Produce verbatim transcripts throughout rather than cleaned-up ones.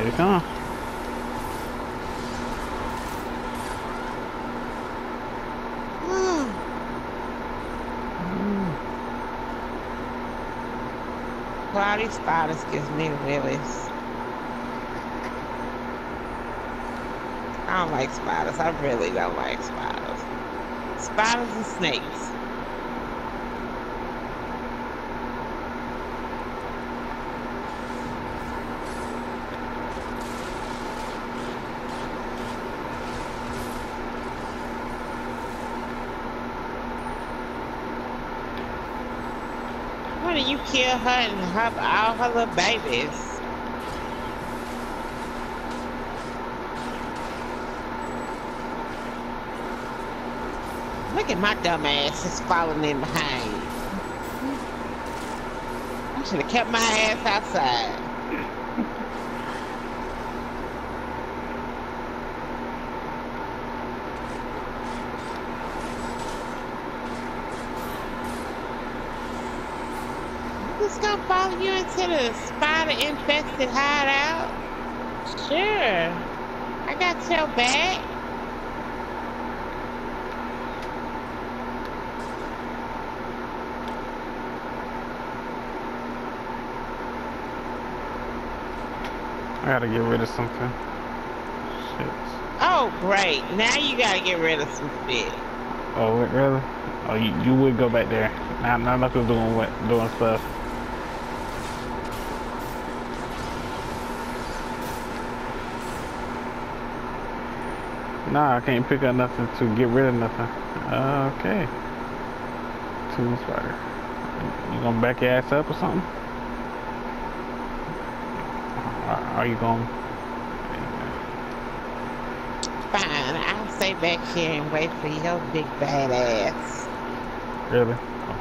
Here it come. All these spiders gives me the willies. I don't like spiders. I really don't like spiders. Spiders and snakes. Why did you kill her and her, all her little babies? Look at my dumb ass just falling in behind. I should have kept my ass outside. Just gonna follow you into the spider infested hideout? Sure. I got your back. I gotta get rid of something. Shit. Oh, great. Now you gotta get rid of some shit. Oh, wait, really? Oh, you, you would go back there. Now, now Knuckles doing what, doing stuff. Nah, I can't pick up nothing to get rid of nothing. Uh, okay. Toon Spider. You gonna back your ass up or something? Are you going? Fine, I'll stay back here and wait for your big bad ass. Really?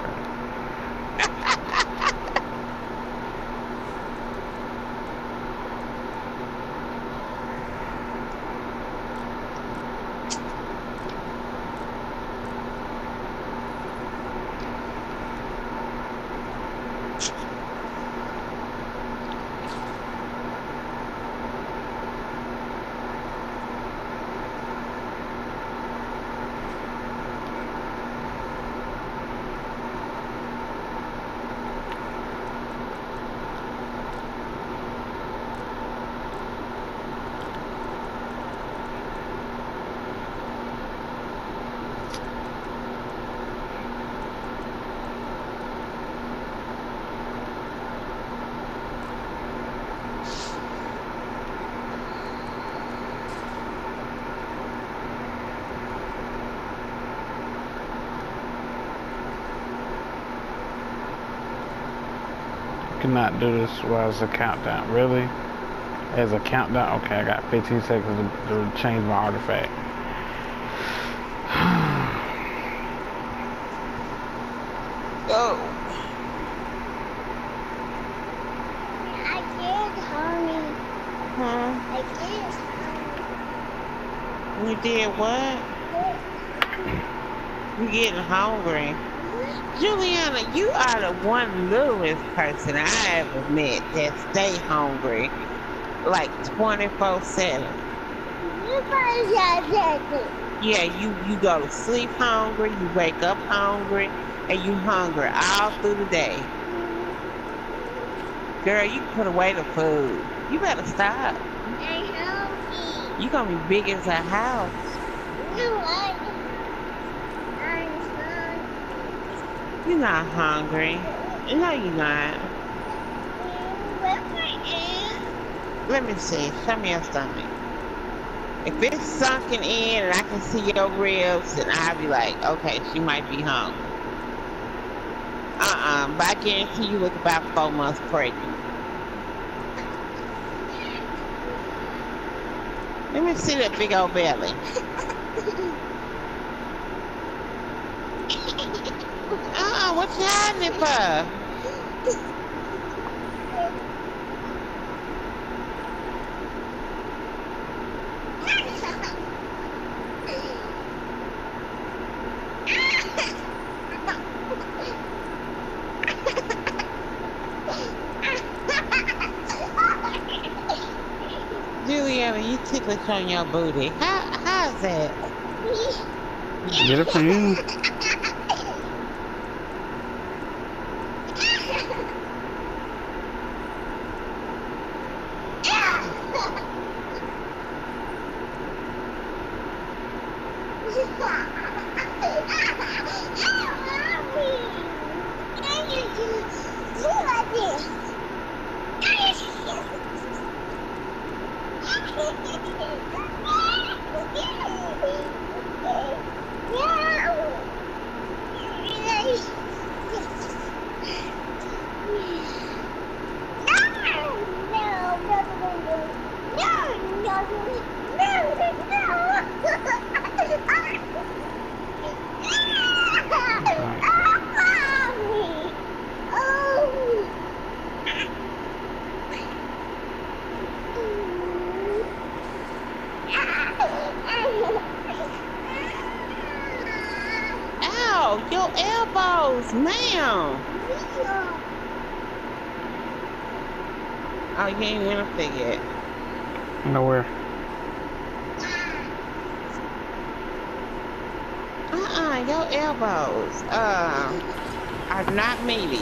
Cannot do this while it's a countdown. Really? As a countdown? Okay, I got fifteen seconds to, to change my artifact. Oh. I did, honey. Huh? I did. You did what? You getting hungry. Juliana, you are the one littlest person I ever met that stay hungry like twenty-four seven. You probably got that. Yeah, you, you go to sleep hungry, you wake up hungry, and you hungry all through the day. Girl, you put away the food. You better stop. I'm hungry. You gonna be big as a house. You what? I'm You're not hungry. No, you're not. Where's my aunt? Let me see. Show me your stomach. If it's sunken in and I can see your ribs, then I'll be like, okay, she might be hungry. Uh-uh. But I guarantee you look about four months pregnant. Let me see that big old belly. Uh-uh, what you hiding it for? Spider, you ticklish on your booty. How how's that? Get it for you. Ow, your elbows, ma'am. Oh, you ain't went up there yet. Nowhere. Uh-uh, your elbows uh, are not meaty.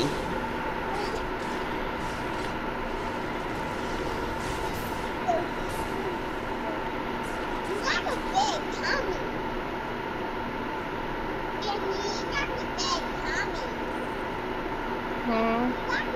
Hmm?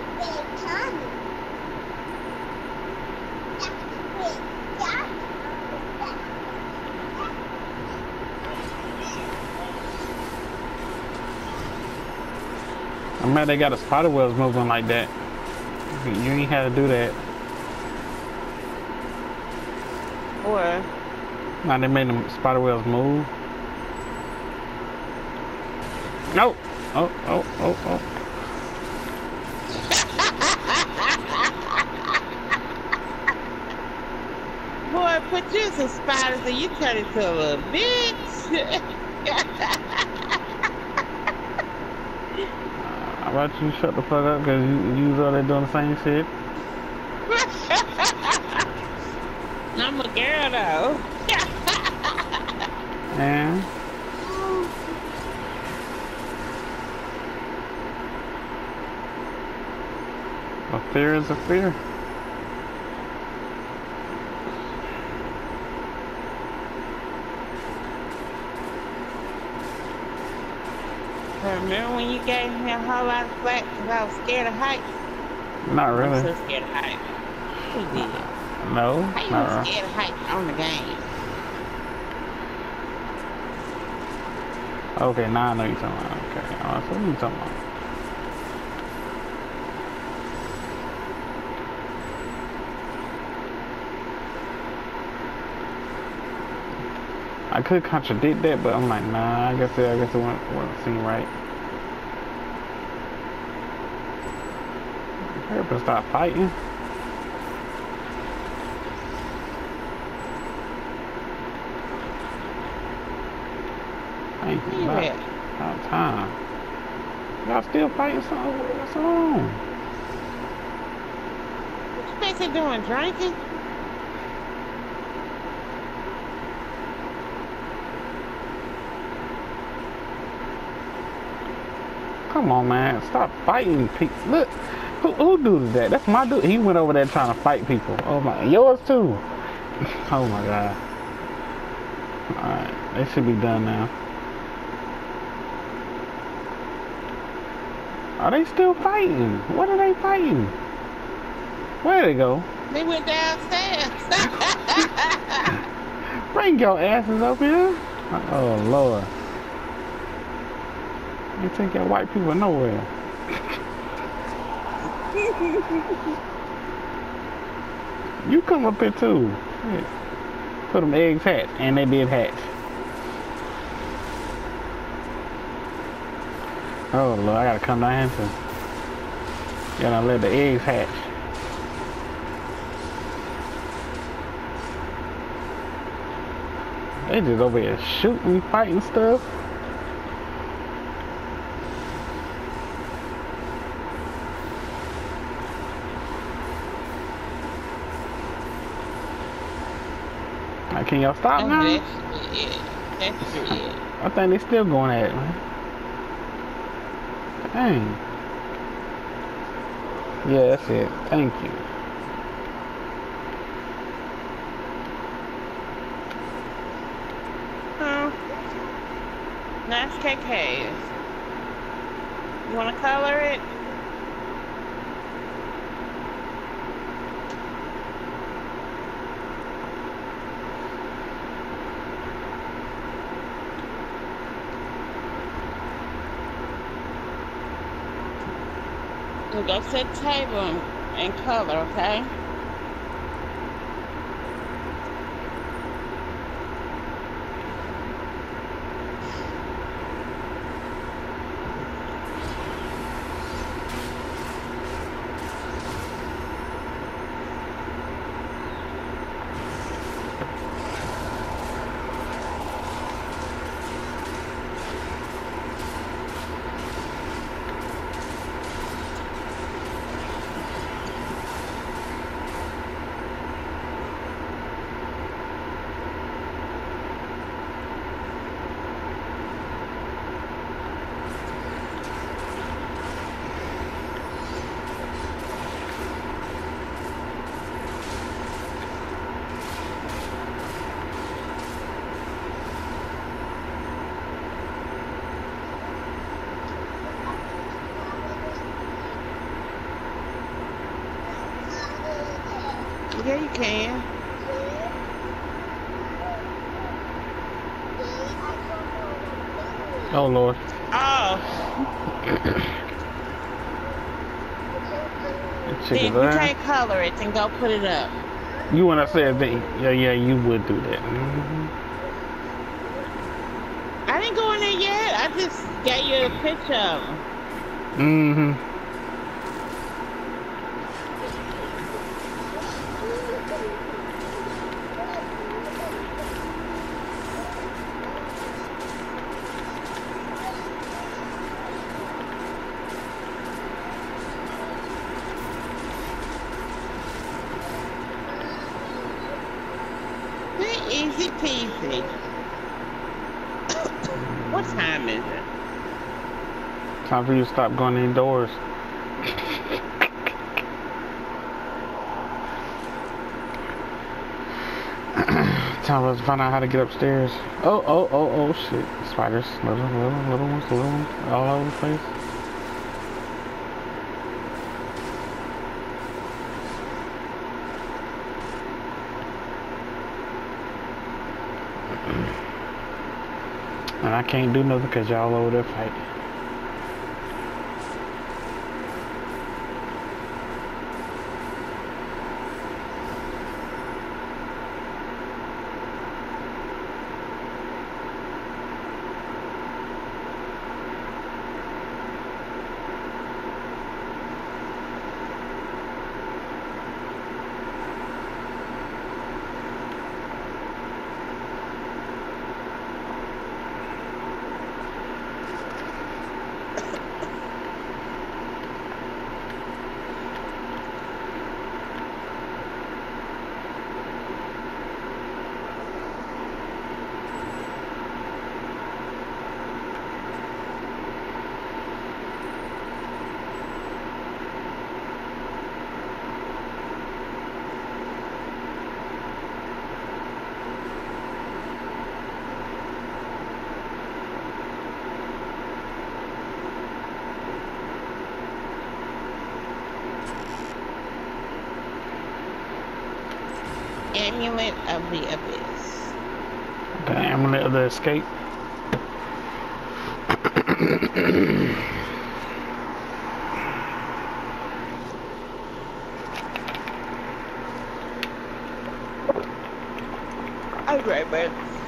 I'm mad they got the spider webs moving like that. You ain't had to do that. What? Now they made the spider webs move. No. Oh, oh, oh, oh. Boy, put you some spiders and you turn into a little bitch. How about you shut the fuck up, because you, you was all there doing the same shit? I'm a girl though. And a fear is a fear. Remember when you gave me a whole lot of flack because I was scared of heights? Not really. I'm so scared of heights. Who did? No, How you not was really. scared of heights on the game? Okay, now I know you're talking about. Okay, uh, so what are you talking about? I could contradict that, but I'm like, nah, I guess it, I guess it wouldn't, wouldn't seem right. Hurry up and stop fighting. Thank you. Where you About, at? about time. Y'all still fighting something? What's wrong? What you basically doing? Drinking? Come on, man. Stop fighting people. Look, who, who do that? That's my dude. He went over there trying to fight people. Oh my, yours too. Oh my God. Alright, they should be done now. Are they still fighting? What are they fighting? Where'd they go? They went downstairs. Bring your asses up here. Oh Lord. You take your white people nowhere. You come up here too. Shit. Put them eggs hatch, and they did hatch. Oh Lord, I gotta come down here too. Gotta let the eggs hatch. They just over here shooting, fighting stuff. Like, can y'all stop Oh, now? that's it. That's it. I think they still going at it, man. Dang. Yeah, that's it. Thank you. Oh. Nice K Ks. You want to color it? We'll go set the table and color, okay? Yeah, you can. Oh, Lord. Oh, That then chick if is you there. can't color it, then go put it up. You when I said that, yeah, yeah, you would do that. Mm-hmm. I didn't go in there yet. I just got you a picture of them. Mm-hmm. Easy peasy. What time is it? Time for you to stop going indoors. Time for us to find out how to get upstairs. Oh, oh, oh, oh, shit. Spiders. Little, little, little ones, little ones. All over the place. And I can't do nothing because y'all over there fighting. Amulet of the Abyss. The amulet of the escape. I'll be right back.